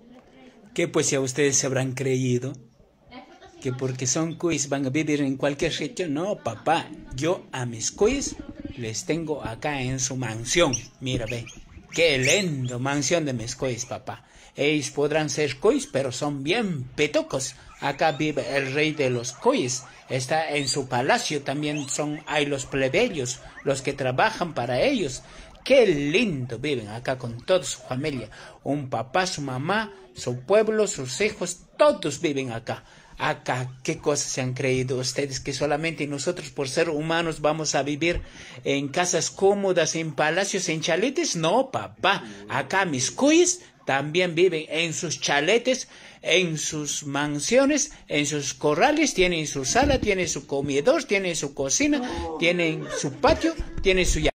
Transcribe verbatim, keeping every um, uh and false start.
Que pues ya ustedes se habrán creído que porque son cuis van a vivir en cualquier sitio. No, papá, yo a mis cuis les tengo acá en su mansión. Mira, ve, qué lindo mansión de mis cuis, papá. Ellos podrán ser cuis, pero son bien petucos. Acá vive el rey de los cuis. Está en su palacio, también son, hay los plebeyos, los que trabajan para ellos. Qué lindo viven acá con toda su familia. Un papá, su mamá, su pueblo, sus hijos, todos viven acá. Acá, ¿qué cosas se han creído ustedes? Que solamente nosotros por ser humanos vamos a vivir en casas cómodas, en palacios, en chaletes. No, papá. Acá mis cuis también viven en sus chaletes, en sus mansiones, en sus corrales. Tienen su sala, tienen su comedor, tienen su cocina, tienen su patio, tienen su